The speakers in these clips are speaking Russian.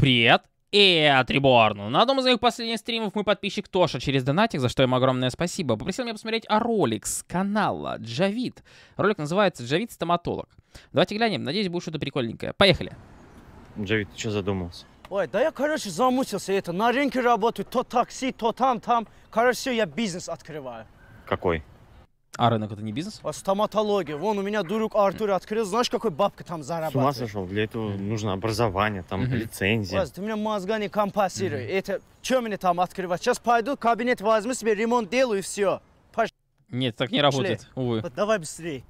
Привет! Это Реборн. На одном из моих последних стримов мой подписчик Тоша через донатик, за что ему огромное спасибо, попросил меня посмотреть ролик с канала Джавид. Ролик называется «Джавид стоматолог». Давайте глянем, надеюсь, будет что-то прикольненькое. Поехали! Джавид, ты что задумался? Ой, да я, короче, замучился это. На рынке работаю, то такси, то там. Короче, все, я бизнес открываю. Какой? А рынок это не бизнес? А стоматология. Вон у меня друг Артур открыл. Знаешь, какой бабка там зарабатывает? С ума сошел? Для этого нужно образование, там лицензия. Ой, ты меня мозга не компасируй. Это, что мне там открывать? Сейчас пойду, кабинет возьму себе, ремонт делаю и все. Нет, так не работает, увы. Вот давай быстрее.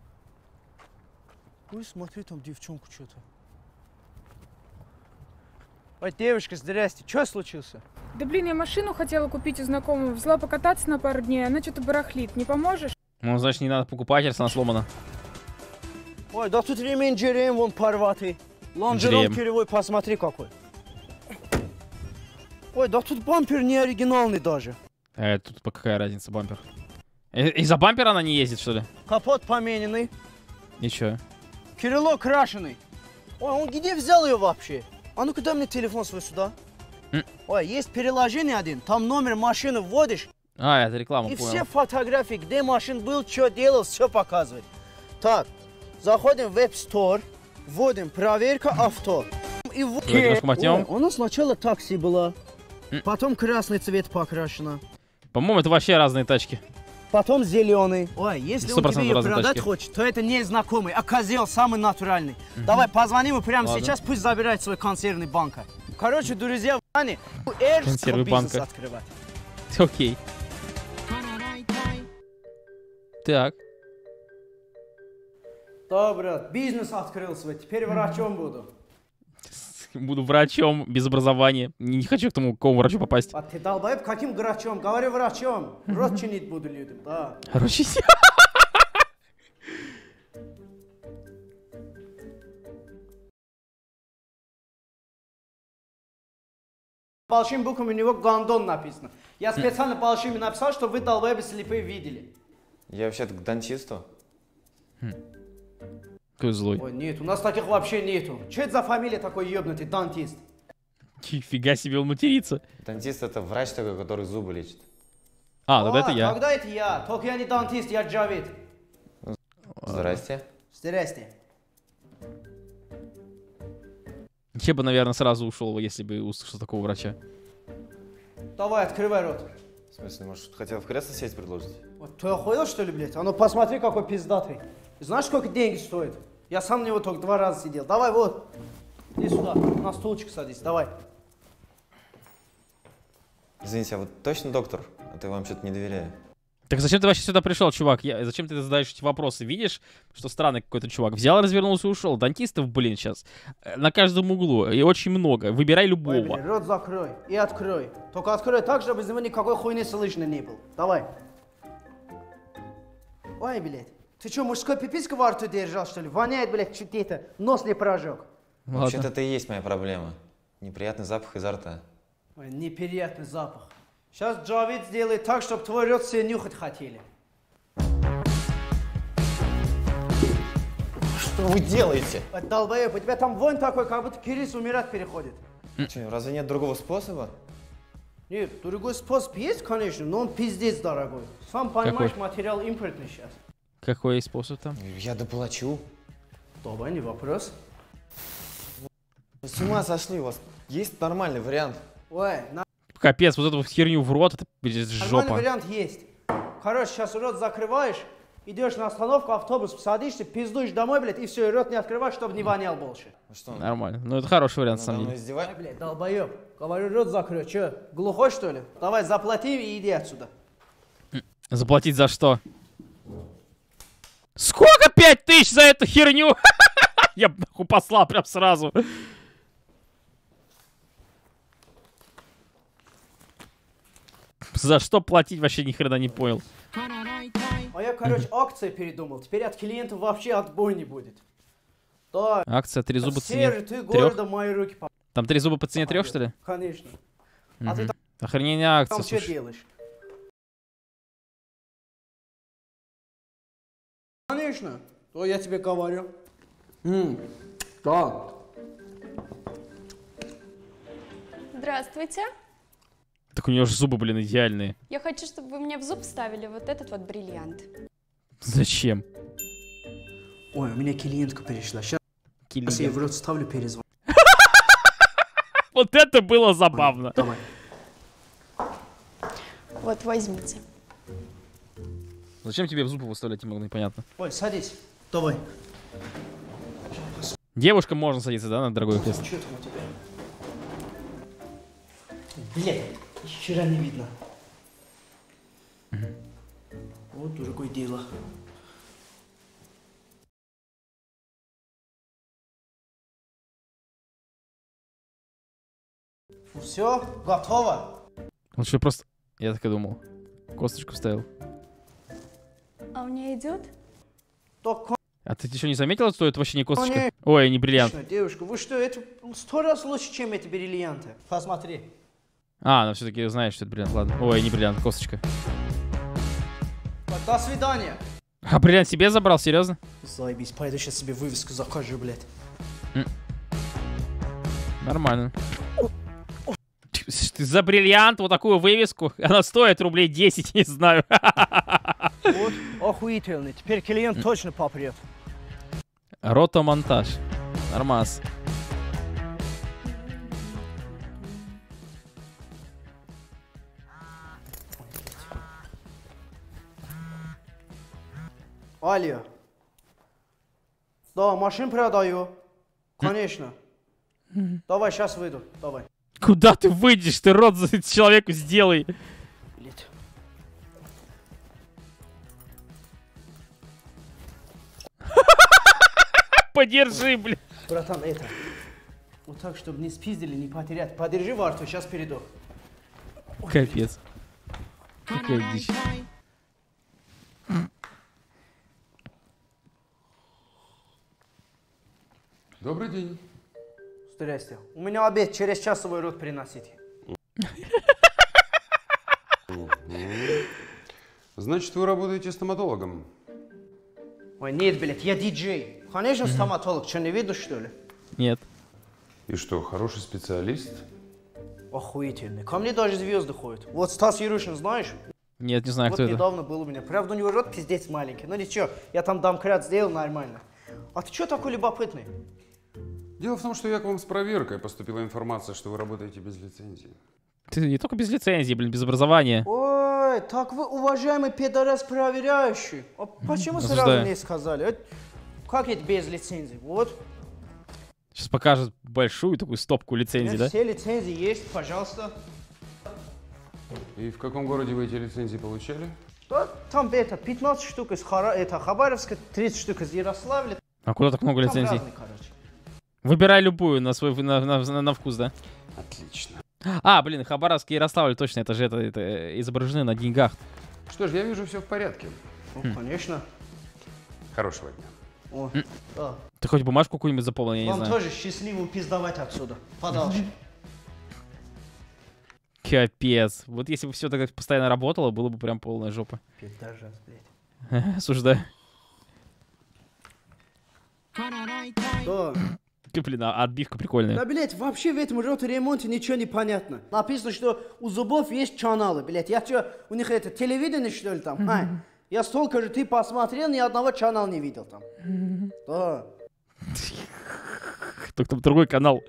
Ой, смотри, там девчонку что-то. Ой, девушка, здрасте. Что случилось? Да блин, я машину хотела купить у знакомого, взяла покататься на пару дней, она что-то барахлит. Не поможешь? Ну, значит, не надо покупать, раз она сломана. Ой, да тут ремень джерем вон порватый. Лонжерон кривой, посмотри какой. Ой, да тут бампер не оригинальный даже. Тут какая разница, бампер? Из-за бампера она не ездит, что ли? Капот помененный. Ничего. Крыло крашеный. Ой, он где взял ее вообще? А ну-ка дай мне телефон свой сюда. Ой, есть приложение один, там номер машины вводишь. А, это реклама, и понял. все фотографии, где машин был, что делал, все показывает. Так, заходим в App Store, вводим проверка авто. И у нас сначала такси было, потом красный цвет покрашено. По-моему, это вообще разные тачки. Потом зеленый. Ой, если он тебе ее продать тачки хочет, то это не знакомый, а козел самый натуральный. Давай позвоним ему прямо сейчас, пусть забирает свой консервный банк. Короче, друзья, Ваня, эрского бизнеса открывать. Окей. Так. Да, брат, бизнес открыл свой, теперь врачом буду. Буду врачом без образования. Не хочу к тому, к кому врачу попасть. А ты долбоеб, каким врачом? Говори врачом. Рот чинить буду людям, да. Ручись. Большим буквами у него Гандон написано. Я специально большими написал, чтобы вы долбоебы слепые видели. Я вообще-то к дантисту. Какой злой. Ой, нет, у нас таких вообще нету. Че это за фамилия такой ебнутый, дантист? Нифига себе, он матерится. Дантист это врач такой, который зубы лечит. А, тогда это я. Тогда это я. Только я не дантист, я Джавид. Здрасте. Здрасте. Я бы, наверное, сразу ушел, если бы услышал такого врача. Давай, открывай рот. В смысле, может, хотел в кресло сесть предложить? Вот ты охуел, что ли, блядь? А ну посмотри, какой пиздатый. Знаешь, сколько денег стоит? Я сам на него только 2 раза сидел. Давай, вот. Иди сюда, на стульчик садись, давай. Извините, а вы точно доктор? А то я вам что-то не доверяю. Так зачем ты вообще сюда пришел, чувак? Зачем ты задаешь эти вопросы? Видишь, что странный какой-то чувак? Взял, развернулся и ушел. Дантистов, блин, сейчас на каждом углу. И очень много. Выбирай любого. Ой, блин, рот закрой и открой. Только открой так, чтобы из него никакой хуйни слышно не было. Давай. Ой, блядь. Ты что, мужской пипиську во рту держал, что ли? Воняет, блядь, чуть это, нос не прожег. Вообще-то это и есть моя проблема. Неприятный запах изо рта. Ой, неприятный запах. Сейчас Джавид сделает так, чтобы твой рот все нюхать хотели. Что вы делаете? Ой, долбоеб, у тебя там вонь такой, как будто Кирис умирать переходит. Что, разве нет другого способа? Нет, другой способ есть, конечно, но он пиздец дорогой. Сам понимаешь, материал импортный сейчас. Какой способ там? Я доплачу. Давай, не вопрос. Вы с ума сошли, у вас есть нормальный вариант? Ой, Капец, вот эту херню в рот, это жопа. нормальный вариант есть. Короче, сейчас рот закрываешь, идешь на остановку, автобус, садишься, пиздуешь домой, блядь, и все, и рот не открываешь, чтобы не вонял больше. Что? Нормально. Ну, это хороший вариант, на самом деле. Ой, блядь, долбоеб. Говорю, рот закрой. Че, глухой, что ли? Давай, заплати и иди отсюда. Заплатить за что? Сколько? 5000 за эту херню? Я бы нахуй послал прям сразу. За что платить, вообще ни хрена не понял. А я, короче, акции передумал. Теперь от клиентов вообще отбой не будет. Да. Акция 3 зуба по цене 3. Ты города мои руки по... Там 3 зуба по цене 3, что ли? Конечно. А ты Охренение акция, там что слушай. делаешь? Конечно. То я тебе говорю. Да. Здравствуйте. Так у нее же зубы, блин, идеальные. Я хочу, чтобы вы мне в зуб вставили вот этот вот бриллиант. Зачем? Ой, у меня клиентка перешла. Сейчас я ей в рот ставлю, перезвоню. Вот это было забавно. Давай. Вот, возьмите. Зачем тебе в зубы выставлять, не могу, непонятно. Ой, садись. Давай. Девушкам можно садиться, да, на дорогое кресло? Что там у тебя? Блядь, вчера не видно. Вот другое дело. Все, готово. Он что, просто... Я так и думал. Косточку вставил. А у меня идет? Так, А ты еще не заметила, что это вообще не косточка? Конечно. Ой, не бриллиант. девушка, вы что, это 100 раз лучше, чем эти бриллианты. Посмотри. А, ну все-таки знаешь, что это бриллиант, ладно. Ой, не бриллиант, косточка. До свидания. А бриллиант себе забрал, серьезно? Заебись, пойду сейчас себе вывеску закажу, блядь. Нормально. Ты за бриллиант вот такую вывеску? Она стоит рублей 10, не знаю. Вот, охуительный. Теперь клиент точно попрет. Ротомонтаж. Нормас. Алло. Да, машин продаю. Конечно. Давай, сейчас выйду. Давай. Куда ты выйдешь? Ты рот за человеку сделай. Блядь. Подержи, блин. Братан, это. Вот так, чтобы не спиздили, не потерять. Подержи во рту, сейчас перейду. Капец. Какая дичь. Добрый день. Здрасте. У меня обед, через час свой рот приносите. Значит, вы работаете стоматологом? Ой, нет, блядь, я диджей. Конечно, стоматолог. Что, не видно, что ли? Нет. И что, хороший специалист? Охуительный. Ко мне даже звезды ходят. Вот Стас Ярушин, знаешь? Нет, не знаю, Вот кто это. недавно был у меня. Правда, у него рот пиздец маленький. Но ничего, я там домкрат сделал нормально. А ты что такой любопытный? Дело в том, что я к вам с проверкой. Поступила информация, что вы работаете без лицензии. Ты не только без лицензии, блин, без образования. Ой, так вы, уважаемый пидорас проверяющий. А почему сразу Осуждаю. не сказали? Как это без лицензии? Вот. Сейчас покажет большую такую стопку лицензий, да? Все лицензии есть, пожалуйста. И в каком городе вы эти лицензии получали? Да, там это 15 штук из Хабаровска, 30 штук из Ярославля. А куда так много Там лицензий? разные, короче. Выбирай любую на свой на вкус, да? Отлично. А, блин, Хабаровск и Ярославль, точно, это же это изображены на деньгах. Что ж, я вижу, все в порядке. Ну, конечно. Хорошего дня. О, да. Ты хоть бумажку какую-нибудь заполнил, я не Вам знаю. тоже счастливо пиздовать отсюда. Подальше. Капец. Вот если бы все так постоянно работало, было бы прям полная жопа. Пиздажас, блядь. Осуждаю. Да. Блин, а отбивка прикольная. Да, блядь, вообще в этом ремонте ничего не понятно. Написано, что у зубов есть каналы, блядь. Я что, у них это телевидение, что ли, там? А? Я столько же, ты посмотрел, ни одного канала не видел там. Да. Только там другой канал.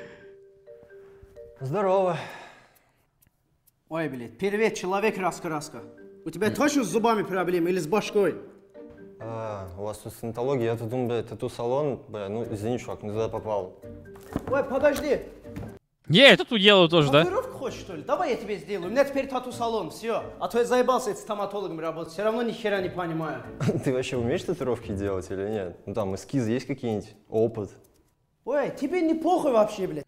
Здорово. Ой, блядь, привет, человек-раскраска. У тебя точно с зубами проблемы или с башкой? А, у вас тут стоматология, я тут думаю, бля, тату-салон, бля, ну извини, чувак, не туда попал. Ой, подожди. Я это тут делаю тоже, да? Татуировку хочешь, что ли? Давай я тебе сделаю. У меня теперь тату-салон, все. А то я заебался этим стоматологом работать, все равно ни хера не понимаю. Ты вообще умеешь татуировки делать или нет? Ну там эскизы есть какие-нибудь? Опыт? Ой, тебе не похуй вообще, блядь.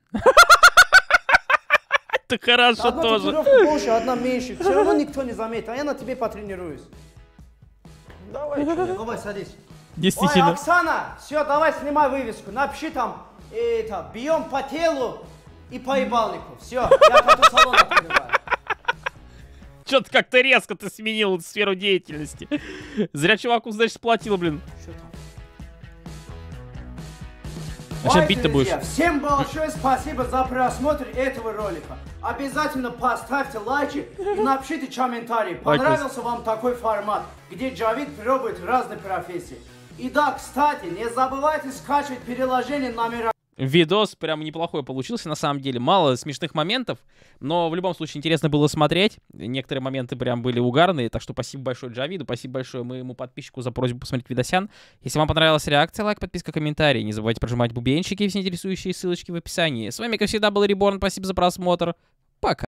Это хорошо Одна тоже. татуировка больше, одна меньше. Все равно никто не заметит, а я на тебе потренируюсь. Давай, Давай, садись. Ой, Действительно. Оксана, все, давай снимай вывеску. Напиши там, это, бьем по телу и по ебальнику. Все, я тату-салон открываю. Что-то как-то резко ты сменил сферу деятельности. Зря чуваку, значит, сплотил, блин. Что там? Зачем бить ты будешь? Всем большое спасибо за просмотр этого ролика. Обязательно поставьте лайки и напишите комментарии. Понравился вам такой формат, где Джавид пробует разные профессии. И да, кстати, не забывайте скачивать приложение номера. Видос прям неплохой получился, на самом деле. Мало смешных моментов, но в любом случае интересно было смотреть. Некоторые моменты прям были угарные, так что спасибо большое Джавиду, спасибо большое моему подписчику за просьбу посмотреть видосян. Если вам понравилась реакция, лайк, подписка, комментарий. Не забывайте прожимать бубенчики и все интересующие ссылочки в описании. С вами, как всегда, был Реборн, спасибо за просмотр. Пока.